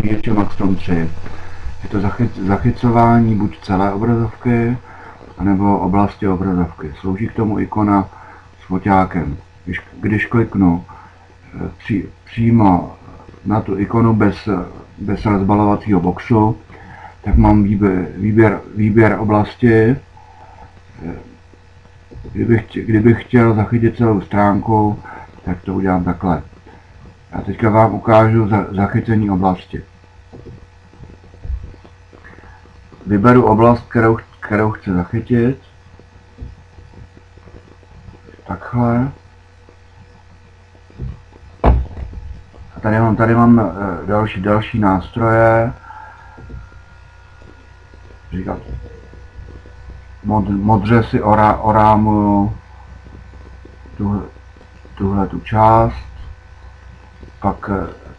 zachytíče Maxtron 3. Je to zachycování buď celé obrazovky, anebo oblasti obrazovky. Slouží k tomu ikona s foťákem. Když kliknu přímo na tu ikonu bez rozbalovacího boxu, tak mám výběr oblasti. Kdybych chtěl zachytit celou stránku, tak to udělám takhle. A teďka vám ukážu zachycení oblasti. Vyberu oblast, kterou chci zachytit. Takhle. A tady mám další nástroje. Říkat, modře si orámuju tuhle tu část, pak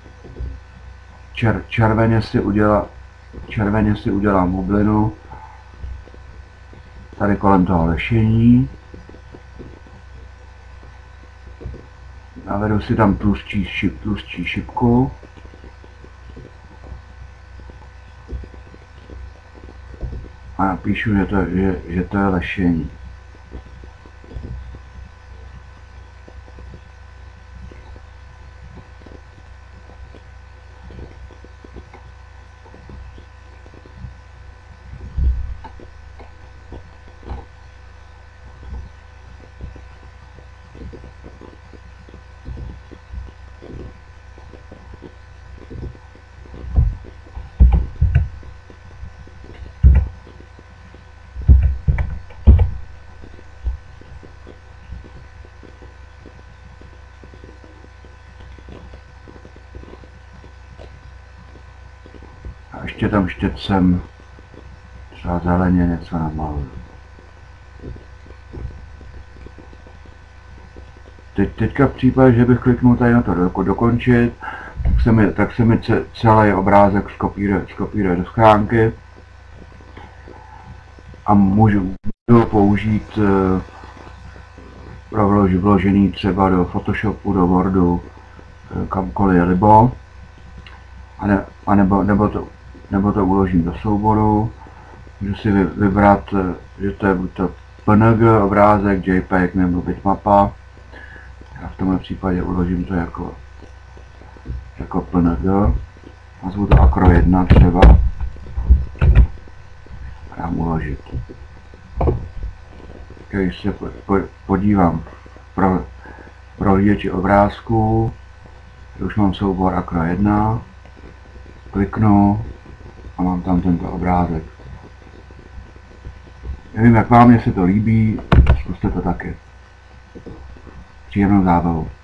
červeně si udělám bublinu tady kolem toho lešení. Navedu si tam tlustší šipku. A napíšu, že to je lešení. A ještě tam štětcem třeba zeleně něco namaluju. Teďka v případě, že bych kliknul tady na to dokončit, tak se mi celý obrázek skopíruje do schránky a můžu použít pro vložení třeba do Photoshopu, do Wordu, kamkoliv libo, nebo to uložím do souboru. Můžu si vybrat, že to je buď to PNG obrázek, JPEG nebo bitmapa. Já v tomhle případě uložím to jako PNG. Nazvu to Acro 1 třeba. A dám uložit. Když se podívám pro prohlížeči obrázků, už mám soubor Acro 1, kliknu a mám tam tento obrázek. Nevím, jak vám, jestli to líbí, zkuste to taky. Příjemnou zábavu.